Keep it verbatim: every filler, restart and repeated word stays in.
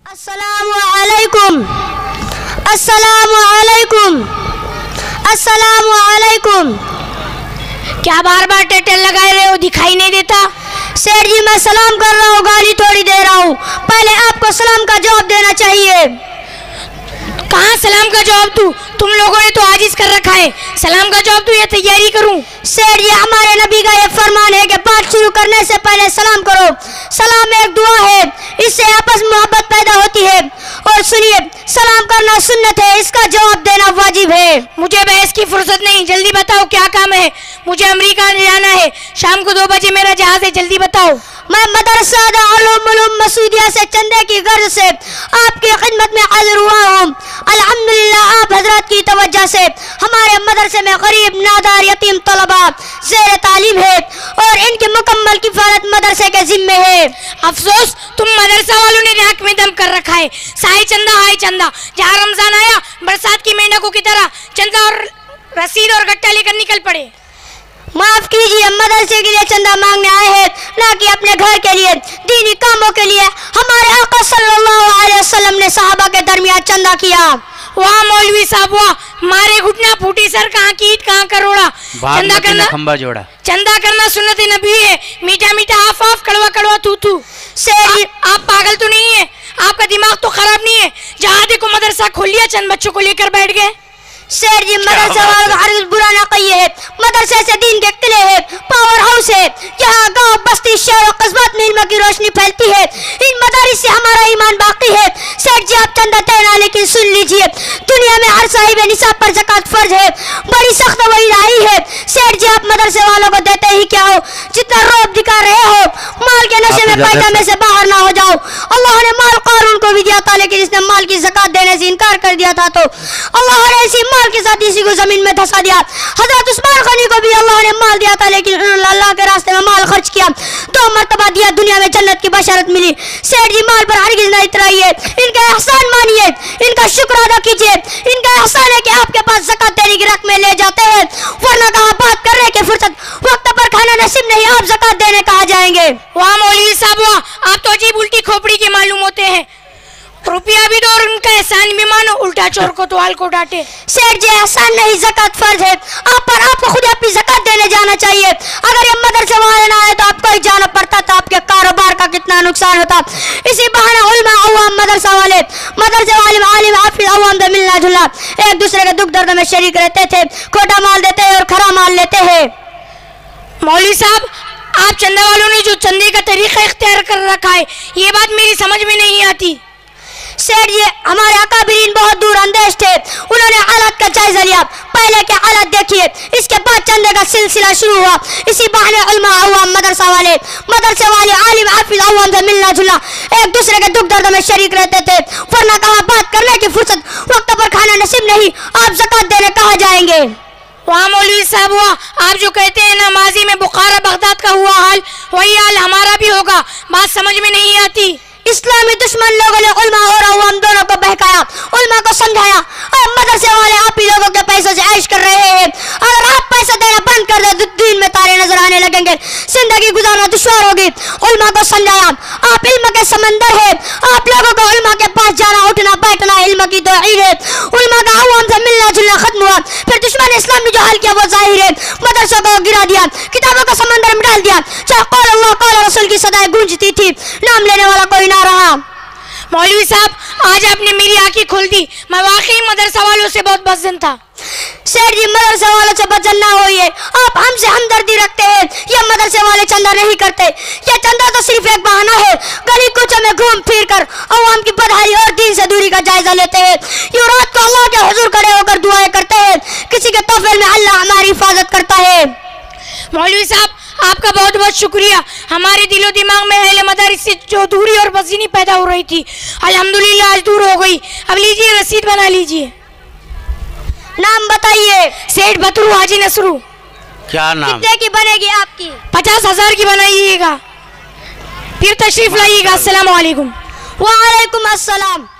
अस्सलामुअलैकुम, अस्सलामुअलैकुम, अस्सलामुअलैकुम। क्या बार बार टेटल लगाए रहे हो, दिखाई नहीं देता? सेठ जी मैं सलाम कर रहा हूँ, गाली थोड़ी दे रहा हूँ। पहले आपको सलाम का जवाब देना चाहिए। कहाँ सलाम का जवाब दूं? तुम लोगों ने तो आजिज कर रखा है, सलाम का जवाब दूं या तैयारी करूं? सेठ जी हमारे नबी का ये फरमान है कि बात शुरू करने से पहले सलाम करो। सलाम एक दुआ है, इससे आपस में मोहब्बत पैदा होती है। और सुनिए, सलाम करना सुन्नत है, इसका जवाब देना वाजिब है। मुझे बहस की फुर्सत नहीं, जल्दी बताओ क्या काम है? मुझे अमेरिका जाना है, शाम को दो बजे मेरा जहाज है, जल्दी बताओ। मैं मदरसा उलूम मसूदिया से चंदे की गर्ज से आपकी खिदमत में हाजिर हुआ हूँ। अल्हम्दुलिल्लाह आप हजरत की तवज्जो से हमारे मदरसे में गरीब नादार यतीम तलबा ज़ेर तालीम है और इनकी मुकम्मल किफायत मदरसे के जिम्मे है। अफसोस तुम मदरसा वालों ने नाक में दम कर रखा है। साई चंदा हाय चंदा, जहाँ रमजान आया बरसात की मेंढकों की तरह चंदा और रसीद और गट्टा लेकर निकल पड़े। माफ कीजिए, मदरसे के लिए चंदा मांगने आए हैं, ना कि अपने घर के लिए, दीनी कामों के लिए। हमारे आका सल्लल्लाहु अलैहि वसल्लम ने सहाबा के दरमियान चंदा किया। वाह मौलवी साहब वाह, मारे घुटना फूटी सर, कहाँ की ईट कहाँ करोड़ा। चंदा करना खंबा जोड़ा, चंदा करना सुन्नत नबी है। मीठा मीठा हाफ हाफ, कड़वा कड़वा तू तू। आप पागल तो नहीं है? आपका दिमाग तो खराब नहीं है? जहाँ देखो मदरसा खोल लिया, चंद बच्चों को लेकर बैठ गए। शेर जी मदरसा वालों का हरगिज़ बुरा ना कहिए है। मदरसे से दीन के किले है, पावर हाउस है। यहाँ गांव बस्ती शहर और कस्बात में इल्म की रोशनी फैलती है। इन मदारिस से हमारा ईमान बाकी है। सेठ जी आप चंदा तय, लेकिन सुन लीजिए, दुनिया में हर साहिब निसाब पर ज़कात फर्ज है, बड़ी सख्त वही आई है। सेठ जी आप मदरसे वालों को देते ही क्या हो, जितना रौब दिखा रहे हो, माल के नशे में पैदा में से बाहर ना हो जाओ। अल्लाह ने माल कारून को भी दिया था, लेकिन इसने माल की ज़कात देने से इनकार कर दिया था, तो अल्लाह ने इसी माल के साथ इसी को जमीन में धसा दिया। हजरत उस्मान गनी को भी अल्लाह ने माल दिया था, लेकिन उन्होंने अल्लाह के रास्ते में माल खर्च किया, दो मर्तबा दिया, दुनिया में जन्नत की बशारत मिली। सेठ जी माल पर हरगिज़ न इतराइए, इनका एहसान मानिए, इनका शुक्र अदा कीजिए। इनका एहसान है कि आपके पास ज़कात देने की रकमें ले जाते हैं, वरना कहाँ बात करने की फुर्सत, वक्त पर खाना नसीब नहीं, आप ज़कात देने कहाँ जाएंगे? वाह मौलवी साहब वाह, आप तो अजीब उल्टी खोपड़ी के मालूम होते हैं। रुपया भी दो और उनका एहसान भी मानो, उल्टा चोर को तो हाल को डांटे। सेठ जी एहसान नहीं, ज़कात फर्ज है आप पर। आपको खुद अपनी ज़कात देने जाना चाहिए। अगर ये मदरसे वाले ना आए तो आपको ही जाना पड़ता, तो आपके कारोबार का कितना नुकसान होता। इसी बहाने उलमा अवाम मदरसा वाले मदरसे वाले आलिम हाफिज अवाम से मिलना जुलना, एक दूसरे के दुख दर्द में शरीक रहते थे। खोटा माल देते हैं और खरा माल लेते हैं। मौलवी साहब आप चंदा वालों ने जो चंदे का तरीका इख्तियार कर रखा है, ये बात मेरी समझ में नहीं आती। सेठ जी हमारे अकाबिरीन बहुत दूर अंदेश थे, उन्होंने हालात का जायजा लिया। पहले के हालात देखिए, इसके बाद चंदे का सिलसिला शुरू हुआ। इसी बहाने उलमा अवाम मदरसा वाले मदरसे वाले आलिम हाफिज अवाम से मिलना जुलना, एक दूसरे के दुख दर्द में शरीक रहते थे, वरना कहाँ बात करने की फुर्सत, वक्त पर खाना नसीब नहीं, आप ज़कात देने कहाँ जाएंगे? वाह मौलवी साहब वाह, आप जो कहते हैं ना माजी में बुखारा बगदाद का हुआ हाल, वही हाल हमारा भी होगा। बात समझ में नहीं आती। इस्लामी दुश्मन लोगों ने उलमा और अवाम दोनों को बहकाया, उलमा को समझाया, और मदरसे वाले आप ही लोगों के पैसों से ऐश कर रहे हैं। अगर आप पैसा देना बंद कर दे, दिन में तारे नजर आने लगेंगे, जिंदगी गुजारना दुश्वार होगी। उलमा को समझाया, आप इल्म के समंदर है, आप लोगों को उलमा के पास जाना उठना बैठना इल्म की तौहीद है। उलमा का अवाम से मिलना जुलना खत्म हुआ, फिर दुश्मन इस्लाम ने जो हाल किया वो जाहिर है। मदरसों को गिरा दिया, किताबों को समंदर में डाल दिया, चाहे कौल अल्लाह कौल रसूल की सदाएं गूंजती थी, नाम लेने वाला कोई ना रहा। मौलवी साहब आज आपने मेरी आंखें खोल दी, मैं वाकई मदरसा वालों से बहुत बदजन था। सेठ जी मदरसा वालों से बदजन ना होइए, आप हमसे हमदर्दी रखते हैं। ये मदरसे वाले चंदा नहीं करते, ये चंदा तो सिर्फ एक बहाना है। गली कुचों में घूम फिर कर अवाम की बदहाली और दीन से दूरी का जायजा लेते हैं। यूं रात को अल्लाह के हुजूर खड़े होकर दुआएं करते हैं, किसी के तोफे में अल्लाह हमारी हिफाजत करता है। मौलवी साहब आपका बहुत बहुत शुक्रिया। हमारे दिलो दिमाग में अहले मदारिस से जो दूरी और बदज़नी पैदा हो रही थी, अल्हम्दुलिल्लाह आज दूर हो गई। अब लीजिए रसीद बना लीजिए। नाम बताइए। सेठ बतरू हाजी नसरू। क्या नाम? कितने की बनेगी आपकी? पचास हजार की बनाइएगा, फिर तशरीफ लाइएगा। अस्सलाम वालेकुम। वालेकुम अस्सलाम।